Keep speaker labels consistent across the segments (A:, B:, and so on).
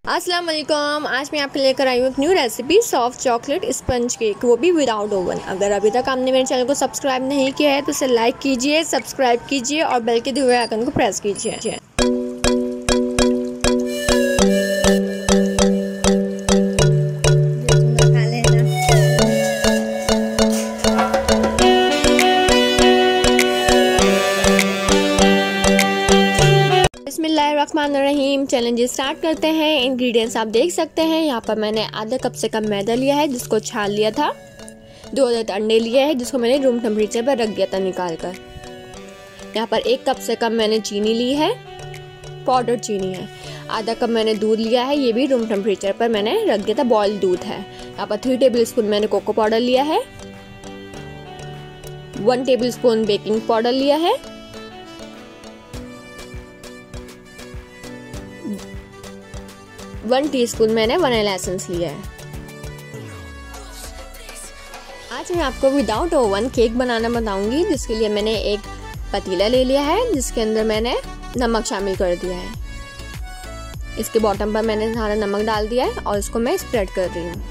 A: अस्सलाम वालेकुम। आज मैं आपके लेकर आई हूँ एक new recipe, soft chocolate sponge cake, वो भी विदाउट ओवन। अगर अभी तक आपने मेरे चैनल को सब्सक्राइब नहीं किया है तो इसे लाइक कीजिए, सब्सक्राइब कीजिए और बेल के दिए हुए आइकन को प्रेस कीजिए। बिस्मिल्लाहिर्रहमानिर्रहीम। चैलेंज स्टार्ट करते हैं। इंग्रेडिएंट्स आप देख सकते हैं। यहाँ पर मैंने आधा कप से कम मैदा लिया है जिसको छान लिया था। 2 अदद अंडे लिए हैं जिसको मैंने रूम टेम्परेचर पर रख दिया था निकाल कर। यहाँ पर 1 कप से कम मैंने चीनी ली है, पाउडर चीनी है। आधा कप मैंने दूध लिया है, ये भी रूम टेम्परेचर पर मैंने रख दिया था, बॉइल्ड दूध है। यहाँ पर 3 टेबल स्पून मैंने कोको पाउडर लिया है, 1 टेबल स्पून बेकिंग पाउडर लिया है, 1 टीस्पून मैंने वनीला एसेंस लिया है। आज मैं आपको विदाउट ओवन केक बनाना बताऊंगी, जिसके लिए मैंने एक पतीला ले लिया है जिसके अंदर मैंने नमक शामिल कर दिया है। इसके बॉटम पर मैंने सारा नमक डाल दिया है और इसको मैं स्प्रेड कर रही हूँ।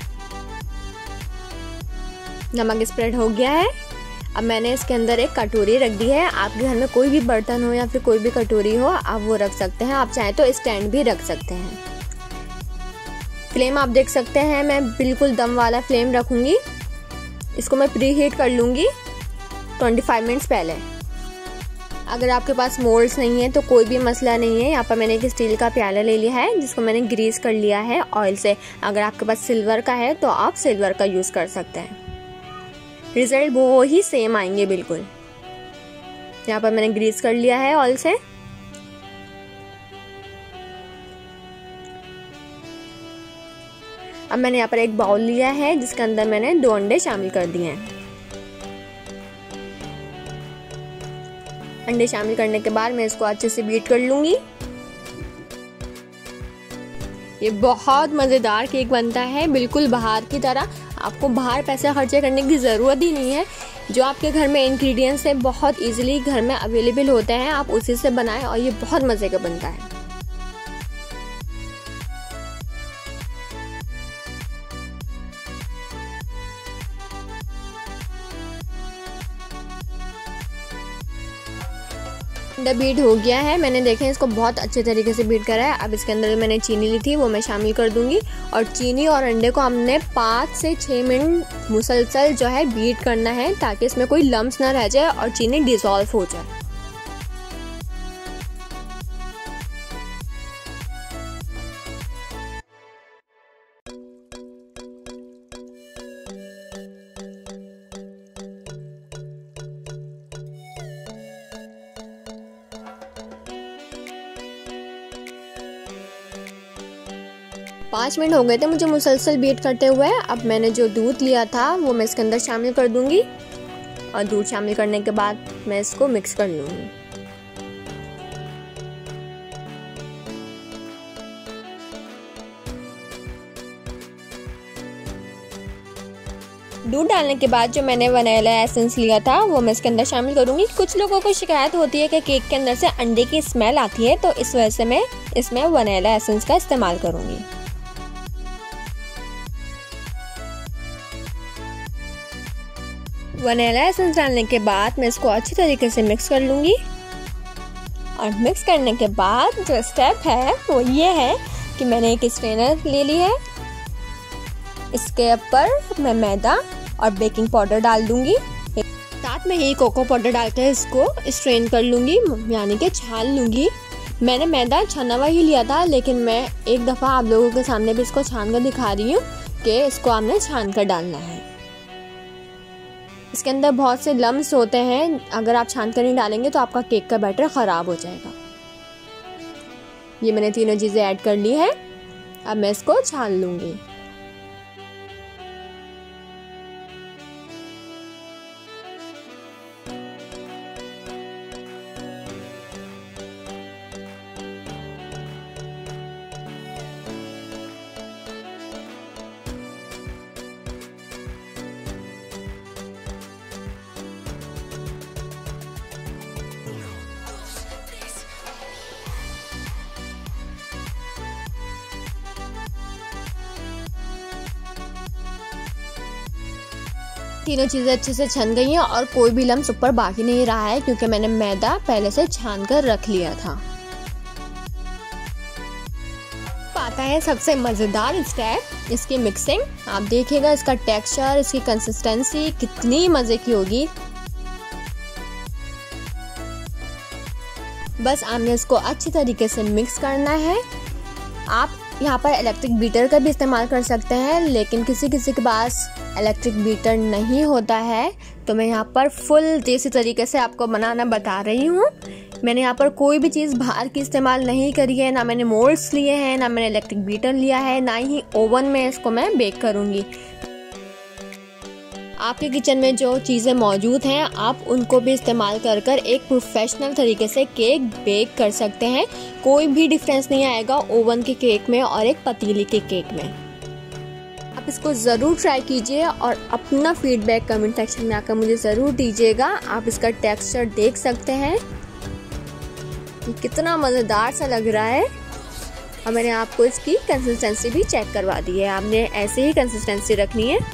A: नमक स्प्रेड हो गया है। अब मैंने इसके अंदर एक कटोरी रख दी है। आपके घर में कोई भी बर्तन हो या फिर कोई भी कटोरी हो, आप वो रख सकते हैं। आप चाहें तो स्टैंड भी रख सकते हैं। फ्लेम आप देख सकते हैं, मैं बिल्कुल दम वाला फ्लेम रखूंगी। इसको मैं प्री हीट कर लूंगी 25 मिनट्स पहले। अगर आपके पास मोल्ड्स नहीं है तो कोई भी मसला नहीं है। यहाँ पर मैंने एक स्टील का प्याला ले लिया है जिसको मैंने ग्रीस कर लिया है ऑयल से। अगर आपके पास सिल्वर का है तो आप सिल्वर का यूज कर सकते हैं। रिजल्ट वो ही सेम आएंगे बिल्कुल। यहाँ पर मैंने ग्रीस कर लिया है ऑयल से। अब मैंने यहाँ पर एक बाउल लिया है जिसके अंदर मैंने 2 अंडे शामिल कर दिए हैं। अंडे शामिल करने के बाद मैं इसको अच्छे से बीट कर लूंगी। ये बहुत मज़ेदार केक बनता है, बिल्कुल बाहर की तरह। आपको बाहर पैसे खर्चे करने की ज़रूरत ही नहीं है। जो आपके घर में इंग्रेडिएंट्स है बहुत इजीली घर में अवेलेबल होते हैं, आप उसी से बनाएं और ये बहुत मज़े का बनता है। अंडा बीट हो गया है, मैंने देखें इसको बहुत अच्छे तरीके से बीट करा है। अब इसके अंदर मैंने चीनी ली थी वो मैं शामिल कर दूंगी और चीनी और अंडे को हमने 5 से 6 मिनट मुसलसल जो है बीट करना है ताकि इसमें कोई लम्स ना रह जाए और चीनी डिसॉल्व हो जाए। पाँच मिनट हो गए थे मुझे मुसलसल बीट करते हुए। अब मैंने जो दूध लिया था वो मैं इसके अंदर शामिल कर दूंगी और दूध शामिल करने के बाद मैं इसको मिक्स कर लूंगी। दूध डालने के बाद जो मैंने वनीला एसेंस लिया था वो मैं इसके अंदर शामिल करूंगी। कुछ लोगों को शिकायत होती है कि केक के अंदर से अंडे की स्मेल आती है, तो इस वजह से मैं इसमें वनीला एसेंस का इस्तेमाल करूंगी। वनीला एसेंस डालने के बाद मैं इसको अच्छी तरीके से मिक्स कर लूंगी। और मिक्स करने के बाद जो स्टेप है वो ये है कि मैंने एक स्ट्रेनर ले ली है। इसके ऊपर मैं मैदा और बेकिंग पाउडर डाल दूंगी। साथ में ही कोको पाउडर डालकर इसको स्ट्रेन कर लूंगी, यानी कि छान लूंगी। मैंने मैदा छना हुआ ही लिया था, लेकिन मैं एक दफ़ा आप लोगों के सामने भी इसको छान कर दिखा रही हूँ कि इसको आपने छान कर डालना है। इसके अंदर बहुत से लम्स होते हैं, अगर आप छान कर नहीं डालेंगे तो आपका केक का बैटर ख़राब हो जाएगा। ये मैंने तीनों चीज़ें ऐड कर ली है। अब मैं इसको छान लूँगी। तीनों चीज़ें अच्छे से छन गई हैं और कोई भी लम्स ऊपर बाकी नहीं रहा है क्योंकि मैंने मैदा पहले से छान कर रख लिया था। आता है सबसे मज़ेदार स्टेप, इसकी मिक्सिंग। आप देखिएगा इसका टेक्सचर, इसकी कंसिस्टेंसी कितनी मज़े की होगी। बस आपने इसको अच्छी तरीके से मिक्स करना है। आप यहाँ पर इलेक्ट्रिक बीटर का भी इस्तेमाल कर सकते हैं, लेकिन किसी किसी के पास इलेक्ट्रिक बीटर नहीं होता है तो मैं यहाँ पर फुल देसी तरीके से आपको बनाना बता रही हूँ। मैंने यहाँ पर कोई भी चीज़ बाहर की इस्तेमाल नहीं करी है, ना मैंने मोल्ड्स लिए हैं, ना मैंने इलेक्ट्रिक बीटर लिया है, ना ही ओवन में इसको मैं बेक करूँगी। आपके किचन में जो चीज़ें मौजूद हैं आप उनको भी इस्तेमाल कर एक प्रोफेशनल तरीके से केक बेक कर सकते हैं। कोई भी डिफरेंस नहीं आएगा ओवन के केक में और एक पतीली के केक में। आप इसको ज़रूर ट्राई कीजिए और अपना फीडबैक कमेंट सेक्शन में आकर मुझे ज़रूर दीजिएगा। आप इसका टेक्सचर देख सकते हैं कि कितना मज़ेदार सा लग रहा है और मैंने आपको इसकी कंसिस्टेंसी भी चेक करवा दी है। आपने ऐसे ही कंसिस्टेंसी रखनी है।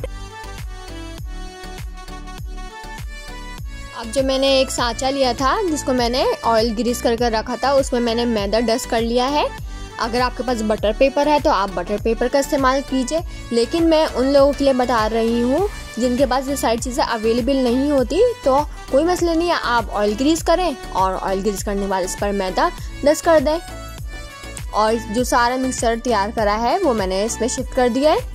A: अब जो मैंने एक सांचा लिया था जिसको मैंने ऑयल ग्रीस करके रखा था, उसमें मैंने मैदा डस्ट कर लिया है। अगर आपके पास बटर पेपर है तो आप बटर पेपर का इस्तेमाल कीजिए, लेकिन मैं उन लोगों के लिए बता रही हूँ जिनके पास ये सारी चीज़ें अवेलेबल नहीं होती, तो कोई मसला नहीं है, आप ऑयल ग्रीस करें और ऑयल ग्रीस करने के बाद इस पर मैदा डस्ट कर दें। और जो सारा मिक्सचर तैयार करा है वो मैंने इसमें शिफ्ट कर दिया है।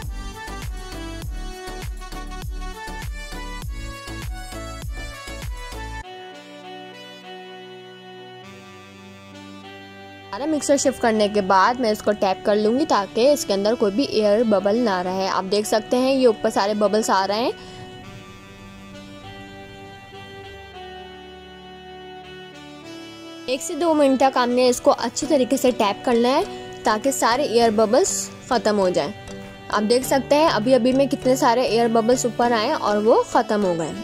A: सारा मिक्सर शिफ्ट करने के बाद मैं इसको टैप कर लूँगी ताकि इसके अंदर कोई भी एयर बबल ना रहे। आप देख सकते हैं ये ऊपर सारे बबल्स आ रहे हैं। एक से 2 मिनट तक हमने इसको अच्छी तरीके से टैप करना है ताकि सारे एयर बबल्स ख़त्म हो जाएं। आप देख सकते हैं अभी अभी में कितने सारे एयर बबल्स ऊपर आए और वो ख़त्म हो गए।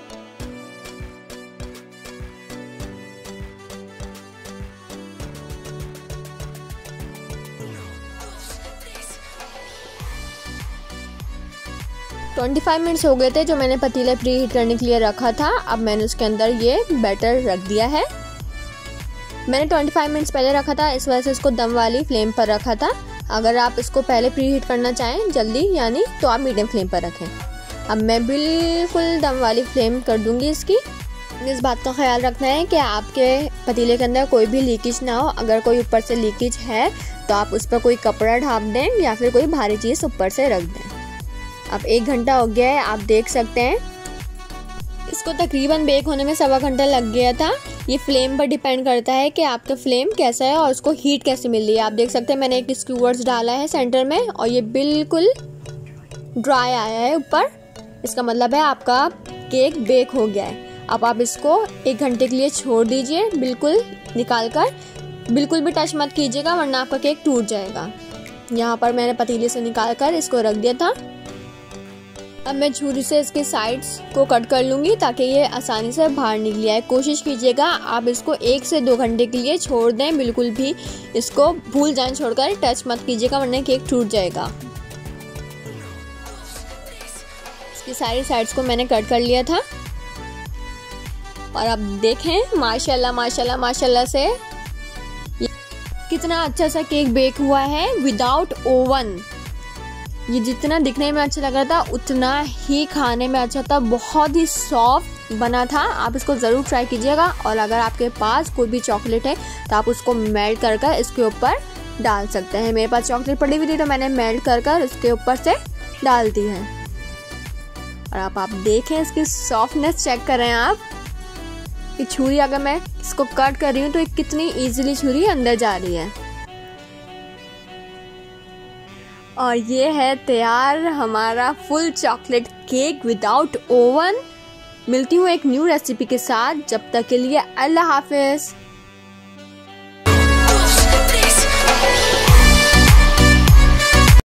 A: तो 25 मिनट्स हो गए थे जो मैंने पतीला प्री हीट करने के लिए रखा था। अब मैंने उसके अंदर ये बैटर रख दिया है। मैंने 25 मिनट्स पहले रखा था, इस वजह से इसको दम वाली फ्लेम पर रखा था। अगर आप इसको पहले प्री हीट करना चाहें जल्दी यानी तो आप मीडियम फ्लेम पर रखें। अब मैं बिल्कुल दम वाली फ्लेम कर दूंगी इसकी। इस बात का ख्याल रखना है कि आपके पतीले के अंदर कोई भी लीकेज ना हो। अगर कोई ऊपर से लीकेज है तो आप उस पर कोई कपड़ा ढाप दें या फिर कोई भारी चीज़ ऊपर से रख दें। अब 1 घंटा हो गया है, आप देख सकते हैं। इसको तकरीबन बेक होने में 1.25 घंटा लग गया था। ये फ्लेम पर डिपेंड करता है कि आपका फ्लेम कैसा है और उसको हीट कैसे मिल रही है। आप देख सकते हैं मैंने एक स्क्यूवर्स डाला है सेंटर में और ये बिल्कुल ड्राई आया है ऊपर। इसका मतलब है आपका केक बेक हो गया है। अब आप इसको 1 घंटे के लिए छोड़ दीजिए, बिल्कुल निकाल कर। बिल्कुल भी टच मत कीजिएगा वरना आपका केक टूट जाएगा। यहाँ पर मैंने पतीले से निकाल कर इसको रख दिया था। अब मैं छुरी से इसके साइड्स को कट कर लूँगी ताकि ये आसानी से बाहर निकल आए। कोशिश कीजिएगा आप इसको 1 से 2 घंटे के लिए छोड़ दें। बिल्कुल भी इसको भूल जाएं छोड़कर, टच मत कीजिएगा वरना केक टूट जाएगा। इसकी सारी साइड्स को मैंने कट कर लिया था और अब देखें माशाल्लाह माशाल्लाह माशाल्लाह से कितना अच्छा सा केक बेक हुआ है विदाउट ओवन। ये जितना दिखने में अच्छा लग रहा था उतना ही खाने में अच्छा था। बहुत ही सॉफ्ट बना था। आप इसको ज़रूर ट्राई कीजिएगा। और अगर आपके पास कोई भी चॉकलेट है तो आप उसको मेल्ट कर इसके ऊपर डाल सकते हैं। मेरे पास चॉकलेट पड़ी हुई थी तो मैंने मेल्ट कर इसके ऊपर से डाल दी है। और आप देखें इसकी सॉफ्टनेस चेक करें आप। ये छुरी अगर मैं इसको कट कर रही हूँ तो ये कितनी ईजिली छुरी अंदर जा रही है। और ये है तैयार हमारा full chocolate cake without oven. मिलती हूँ एक न्यू रेसिपी के साथ। जब तक के लिए अल्लाह हाफिज़।